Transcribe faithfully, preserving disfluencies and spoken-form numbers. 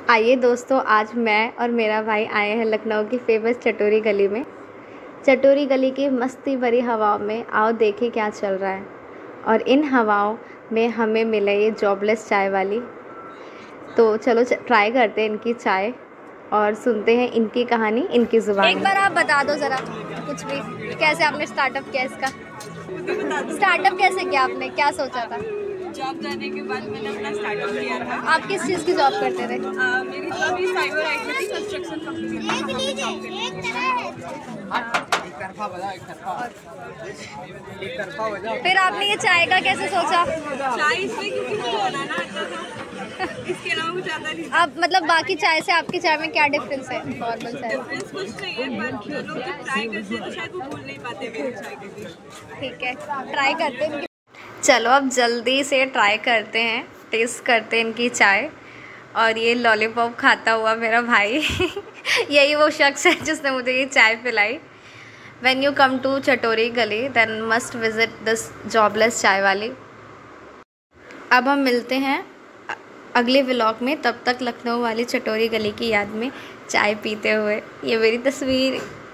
आइए दोस्तों, आज मैं और मेरा भाई आए हैं लखनऊ की फेमस चटोरी गली में। चटोरी गली की मस्ती भरी हवाओं में आओ देखें क्या चल रहा है। और इन हवाओं में हमें मिले ये जॉबलेस चाय वाली। तो चलो ट्राई करते हैं इनकी चाय और सुनते हैं इनकी कहानी इनकी ज़ुबान। एक बार आप बता दो ज़रा कुछ भी, कैसे आपने स्टार्टअप किया इसका? स्टार्टअप कैसे किया आपने, क्या सोचा था? जॉब जाने के बाद मैंने अपना स्टार्टअप किया था। आप किस चीज़ की जॉब करते थे? आ, मेरी जॉब ही साइबर आई थी, कंस्ट्रक्शन कंपनी में जॉब करती थी। फिर आपने ये चाय का कैसे सोचा? चाय इसलिए क्योंकि मुझे बनाना आता था, इसके अलावा कुछ आता नहीं। अब मतलब बाकी चाय से आपकी चाय में क्या डिफरेंस है नॉर्मल चाय? डिफरेंस कुछ नहीं है, पर जो लोग जब ट्राई करते हैं तो शायद वो भूल नहीं पाते मेरी चाय के लिए। ठीक है, ट्राई करते हैं। चलो अब जल्दी से ट्राई करते हैं, टेस्ट करते हैं इनकी चाय। और ये लॉलीपॉप खाता हुआ मेरा भाई यही वो शख्स है जिसने मुझे ये चाय पिलाई। When you come to चटोरी गली then must visit this jobless chai wali. अब हम मिलते हैं अगले व्लॉग में, तब तक लखनऊ वाली चटोरी गली की याद में चाय पीते हुए। ये मेरी तस्वीर